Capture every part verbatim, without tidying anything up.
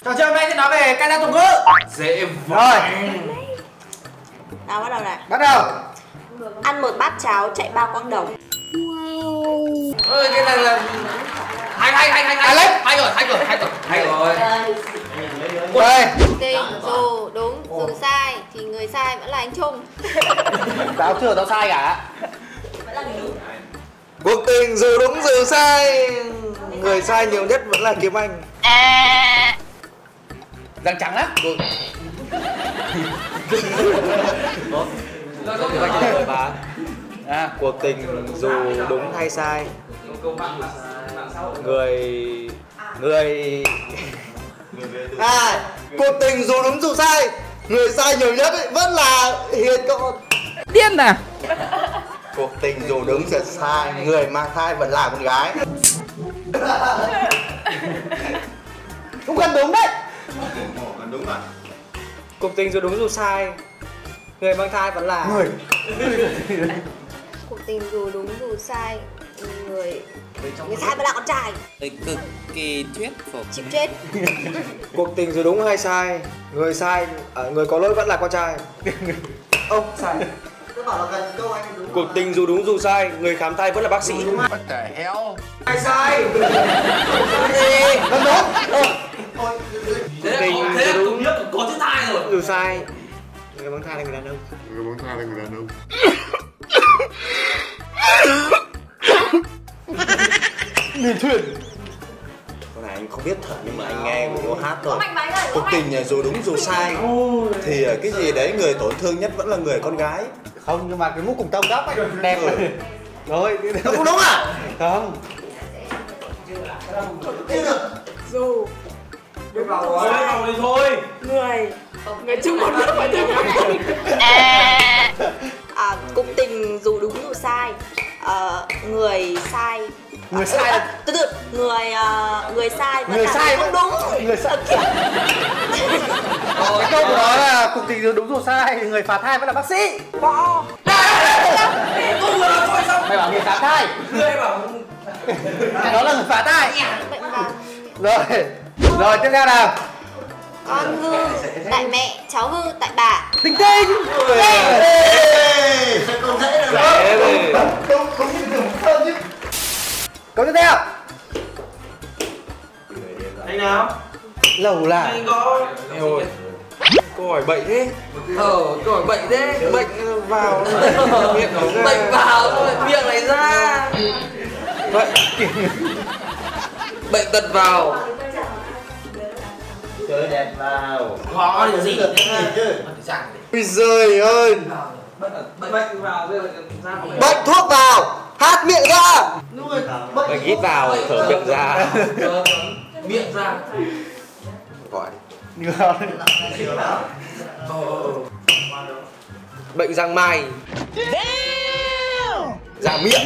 Trò chơi hôm nay sẽ nói về ca dao tục ngữ. Dễ rồi. Nào bắt đầu này. Bắt đầu. Ăn một bát cháo chạy ba quãng đồng. Wow. Ơi cái này là hay hay hay hay hay Alex. Hay rồi, hay rồi, hay rồi, hay rồi. Đây. Tình dù đúng dù sai thì người sai vẫn là anh Trung. Tao chưa tao sai cả. Vẫn là người đúng. Cuộc tình dù đúng dù sai, người sai nhiều nhất vẫn là Kiếm Anh. Răng trắng lắm. À, cuộc tình dù đúng hay sai, người người à cuộc tình dù đúng dù sai, người sai nhiều nhất ấy, vẫn là Hiền con. Điên à? Cuộc tình dù đúng dù sai, người mang thai vẫn là con gái. Cũng gần đúng đấy. Gần đúng à? Cuộc tình dù đúng dù sai, người mang thai vẫn là người. Cuộc tình dù đúng dù sai người người sai vẫn là con trai. Cực kỳ thuyết phục. Chịu chết. cuộc tình dù đúng hay sai, người sai à, người có lỗi vẫn là con trai. Ông sai. Tôi bảo là gần câu anh đúng. Cuộc tình dù đúng dù sai, người khám thai vẫn là bác sĩ. What the hell? Hay sai? Gì? Gần đúng. Thế là thế là đúng nhất có chữ thai rồi. Dù sai, người mang thai là người đàn ông. Người mang thai là người đàn ông. Nhìn thuyền. Con này anh không biết thật nhưng mà anh nghe cô hát rồi. Cuộc tình dù đúng dù sai thì cái gì đấy người tổn thương nhất vẫn là người con gái. Không, nhưng mà cái mũ cùng tông góc ấy đẹp rồi. Rồi, không đúng à? Không. Dù Biết vào rồi, vào đi thôi. người người chung một nước phải thương à, cuộc tình dù đúng dù sai à, người sai Người sai à, từ từ người uh, người sai vẫn người là sai không đúng. Người sai. Cái câu của nó là cuộc tình dù đúng dù sai, người phá thai vẫn là bác sĩ. Bỏ. Tôi vừa nói thôi xong. Mày bảo người phá thai. Ngươi bảo Đó là người phá thai. Bệnh vào. Rồi. Rồi tiếp theo nào. Con hư tại mẹ, cháu hư tại bà. Tinh tinh. Con dễ rồi. Không không biết được hơn chứ. Câu tiếp theo. anh nào? Lẩu là. Anh có Rồi. Câu hỏi bệnh thế. Ờ, câu hỏi bệnh thế. Bệnh vào miệng nó ra. Bệnh vào thôi, miệng này ra. Vậy. Bệnh tật vào. Chơi đẹp vào. Khó là gì? Ôi giời ơi. Bệnh vào rồi ra. Bệnh thuốc vào, hát miệng ra. Bệnh hít vào, thở miệng ra. Miệng ra. Gọi. Bệnh răng mai. Giả miệng.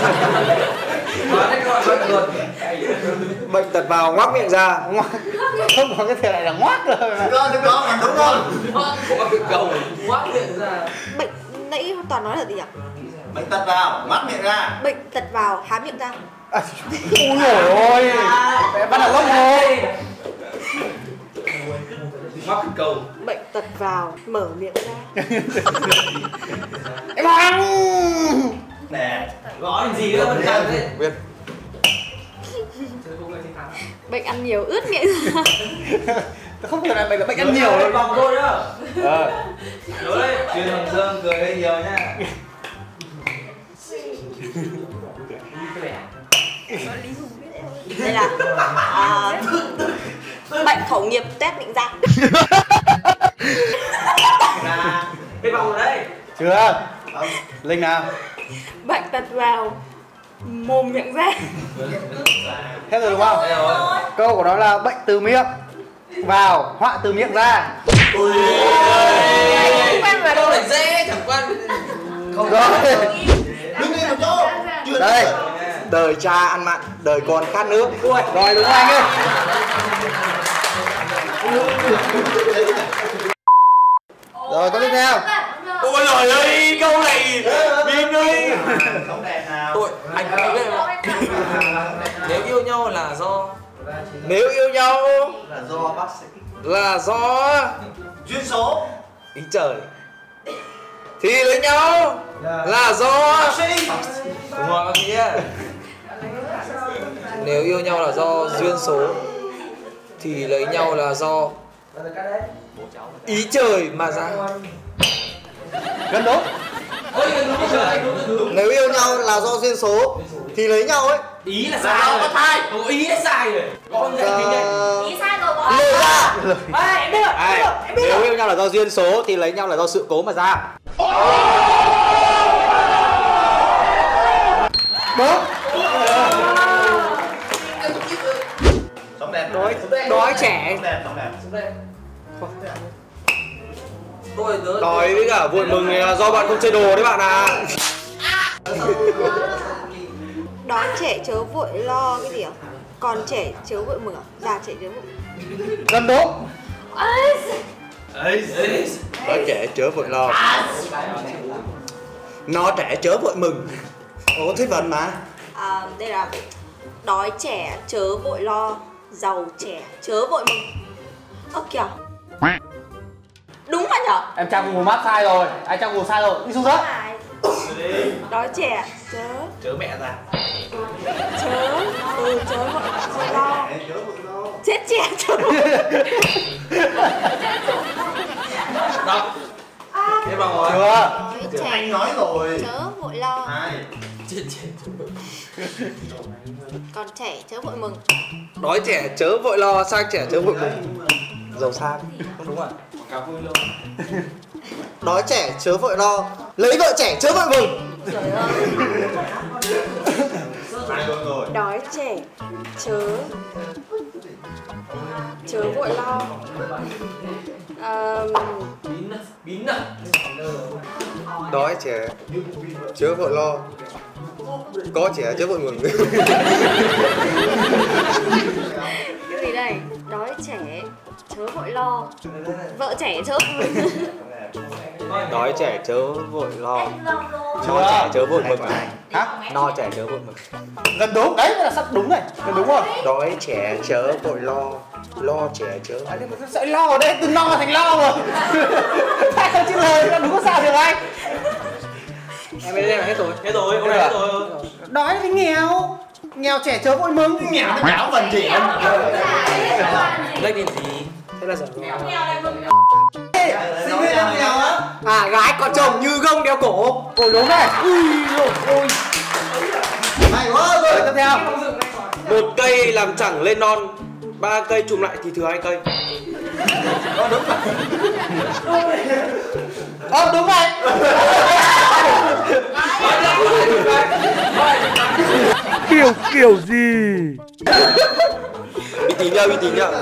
Bệnh tật vào ngoác miệng ra. Không có cái thể này là ngoác rồi mà. Có đúng không? Đúng không? Có cái cầu ngoác miệng ra. Bệnh nãy toàn nói là gì nhỉ? Bệnh tật vào, ngoác miệng ra. Bệnh tật vào há miệng ra. À, ôi dồi ôi. Bắt đầu lốc rồi. Ngoác cái cầu. Bệnh tật vào mở miệng ra. Em ăn. Nè. Gõ làm gì nữa mà làm thế? Biết. Bệnh ăn nhiều ướt miệng ra. Không hiểu là mày là bệnh ăn nhiều rồi. Vòng thôi nhá. Ờ. Nhớ đấy, Truyền Hồng Dương cười hơi nhiều nhá. Đây là à, bệnh khẩu nghiệp tét miệng ra. Cái vòng rồi đấy. Chưa. Linh nào. Bệnh tật vào mồm miệng ra. Hết rồi đúng không? Đây rồi. Câu của nó là bệnh từ miệng vào, họa từ miệng ra. Ui. Quen mà đâu lại dễ, chẳng quen. Không rồi. Đứng đi một chỗ. Đây. Đời cha ăn mặn, đời con khát nước. Ui. Rồi đúng anh ơi. Rồi câu tiếp theo. Ôi giời ơi, câu này Bin ơi. Sống đẹp nào. Ôi, anh có biết không? Nếu yêu nhau là do Nếu yêu nhau Là do bác sĩ. là do Duyên số. ý trời. Thì lấy nhau là do Bác sĩ. đúng rồi bác sĩ ạ. Nếu yêu nhau là do duyên số thì lấy nhau là do ý trời mà ra. Gần đúng. Nếu yêu nhau là do duyên số thì lấy nhau ấy. Ý là sai rồi. Có ý là sai rồi. Con dạy kính đấy. Ý sai rồi bỏ. Lời ra. À, em biết rồi, em biết rồi, em biết Nếu rồi. yêu nhau là do duyên số thì lấy nhau là do sự cố mà ra. Đúng. Sống đẹp. Đói đói trẻ. Sống đẹp, sống đẹp. Tôi nhớ Đói với cả vui mừng là do bạn không chơi đồ đấy bạn à. Đói trẻ chớ vội lo cái gì ạ? Còn trẻ chớ vội mừng à? Già trẻ chớ vội. Gần đúng. ấy. Đói trẻ chớ vội lo, no trẻ chớ vội mừng. Ồ thích vần mà. À, đây là đói trẻ chớ vội lo, giàu trẻ chớ vội mừng. Ơ kìa. Đúng mà nhở? Em trang Google Maps sai rồi. Ai trang Google sai rồi. Đi xuống Đúng dưới. rồi. Đói trẻ chớ Chớ mẹ ra. chớ ừ chớ vội vội lo. Chết trẻ chớ vội. Đọc. Thế bằng rồi. Chưa. Đói trẻ Anh nói rồi. chớ vội lo, Hai. Chết chết. còn trẻ chớ vội mừng. Đói trẻ chớ vội lo, sang trẻ chớ vội mừng. Giàu sang. Đúng rồi. Quảng cáo vui luôn. Đói trẻ chớ vội lo, lấy vợ trẻ chớ vội mừng. Trời ơi. Hai luôn rồi. Đói trẻ chớ chớ vội lo. Um, Bín à? Bín à? Đói trẻ chớ vội lo, có trẻ chớ vội mừng. cái gì đây? Đói trẻ chớ vội lo, vợ trẻ chớ vội mừng. Đói trẻ chớ vội lo, Chưa. no trẻ chớ vội mừng. Hả? No trẻ chớ vội mừng. Gần đúng. Đấy là sắp đúng này. Gần đúng rồi. Đói trẻ chớ vội lo, lo trẻ chớ. À, nhưng mà sẽ lo ở đây, từ no thành lo rồi. Hai không chữ lời là đúng có sao được anh. Em bên đây là hết rồi. Hết rồi, hôm nay hết rồi. Đói thì nghèo. Nghèo trẻ chớ vội mừng. Nghèo thì cháo phần gì em. Lấy tiền gì? Thế là giờ Sinh viên em nghèo á. À gái có chồng như gông đeo cổ. Ôi đúng này. Ui dồi ôi. Hay quá rồi. Tiếp theo. một cây làm chẳng lên non, ba cây chùm lại thì thừa hai cây. Ờ đúng rồi. Ờ đúng rồi. Kiểu kiểu gì? Uy tín nhá, uy tín nhá.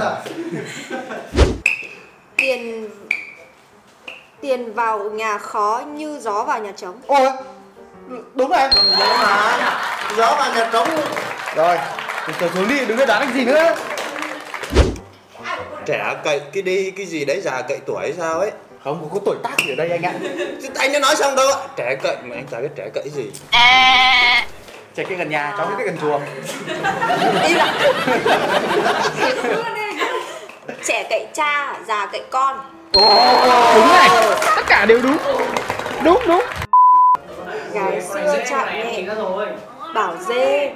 Tiền tiền vào nhà khó như gió vào nhà trống. Ôi. Đúng rồi. Gió mà. Gió vào nhà trống. Rồi. Từ xuống đi, đừng có đoán cái gì nữa. Trẻ cậy cái đi cái gì đấy, già cậy tuổi sao ấy. Không có tuổi tác gì ở đây anh ạ. Anh đã nói xong đâu ạ. Trẻ cậy mà anh chả biết trẻ cậy gì. Trẻ kia gần nhà, cháu biết gần chùa. Im lặng. Trẻ cậy cha, già cậy con. Ồ, đúng này. Tất cả đều đúng. Đúng đúng. Gái xưa chạm nhẹ bảo dê,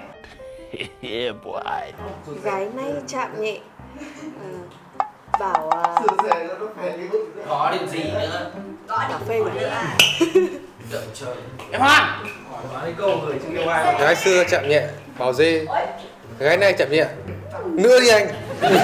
gái nay chạm nhẹ ờ, bảo uh, Có điểm gì nữa? cà phê rồi nữa. Đợi trời. Em Hoan. Nói đi câu người chưa yêu ai. Gái xưa chạm nhẹ bảo dê, gái này chạm nhẹ nữa đi anh.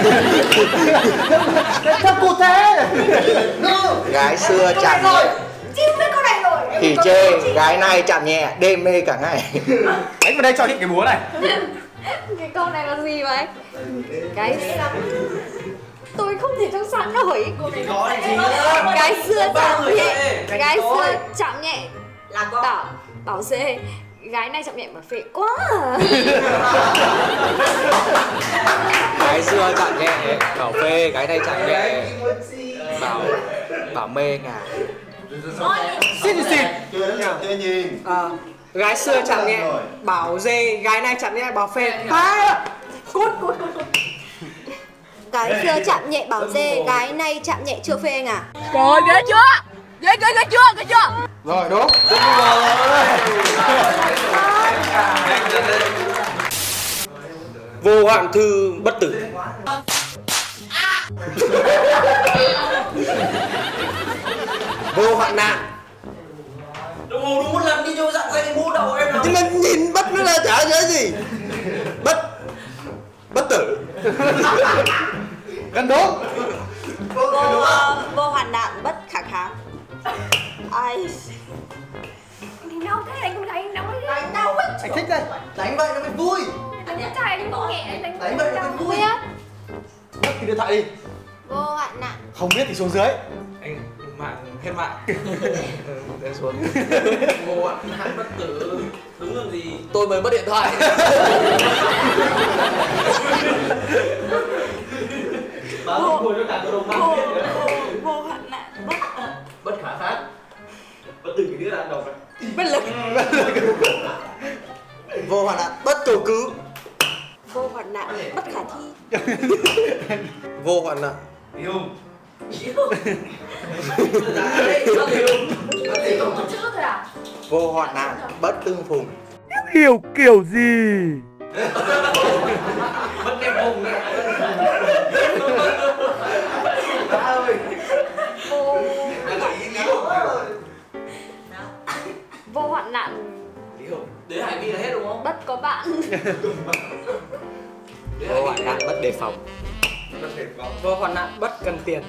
Thật cụ thể. Gái xưa chạm nhẹ Chịu biết câu này rồi. thì chê, gái này chạm nhẹ đêm mê cả ngày. Đánh vào đây cho những cái búa này. Cái câu này là gì vậy? Gái xưa tôi không thể trong sáng nổi. Có điểm gì nữa? Gái xưa Ba chạm người nhẹ, thôi. gái Thôi. xưa chạm nhẹ là bảo bảo dê, gái này chạm nhẹ mà phê quá à. Gái xưa chạm nhẹ bảo phê, gái này chạm nhẹ bảo bảo mê ngà. Xin thì xin. Chưa nhìn. À, gái xưa chạm nhẹ bảo dê, gái này chạm nhẹ bảo phê. Hai. Cút cút cút. Gái xưa chạm nhẹ bảo dê, gái nay chạm nhẹ chưa phê anh à? Rồi ghê chưa? Ghê ghê ghê chưa? Ghê chưa? Rồi đúng. Vô hoạn thư bất tử. Vô hoạn nạn. Đúng đúng một lần đi vô dặn dây mua đầu em nào. Nhưng mà nhìn bất nó là chả nhớ gì. Bất bất tử. Gần đúng. Vô, vô hoạn nạn bất khả kháng. Ai... Đánh đâu thế? Đánh không đánh, đánh đâu Đánh đâu ấy? Anh thích đây. Đánh vậy nó mới vui. Đánh nhất trai đánh không nhẹ, đánh Đánh vậy nó mới vui. Mất cái điện thoại đi. Vô hoạn nạn. Không biết thì xuống dưới. Anh mạng hết mạng. Để xuống. Vô hoạn nạn bất tử. Đúng làm gì? Tôi mới mất điện thoại. Vô, vô, vô hoạn nạn bất Bất khả phát. Bất tử cái đứa đang đọc. bất lực. Vô hoạn nạn bất cầu cứu. Vô hoạn nạn bất khả thi. Vô hoạn nạn Yêu. chữ thôi à? Vô hoạn nạn bất tương phùng. Hiểu kiểu gì? Mất cái vùng đấy. Vô, Lý vô hoạn nạn Hùng. Đến Hải Vi là hết đúng không? bất có bạn. Vô hoạn nạn bất đề phòng. Vô hoạn nạn bất cần tiền.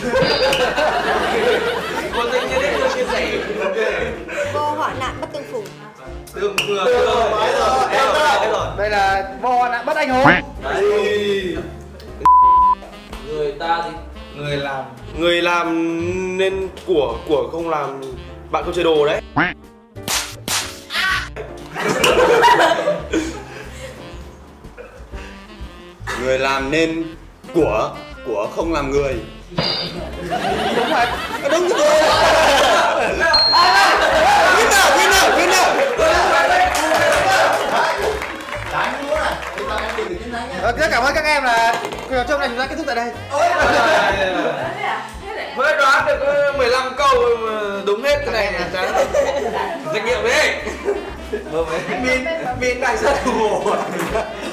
Cô tình như thế tôi chia sẻ. Vô hoạn nạn bất tương phùng. Tương vừa rồi. Đây là vô hoạn nạn bất anh hùng. Người ta thì người làm Người làm nên của, của không làm bạn không chơi đồ đấy. Người làm nên của, của không làm người. Đúng rồi. Đúng rồi. Biết nào, biết nào, biết nào. Ờ, rất cảm ơn các em là cuộc trò chơi này chúng ta kết thúc tại đây. mới đoán được có mười lăm câu mà đúng hết cái này là chán. Trách nhiệm đi. Miền miền đại gia thủ.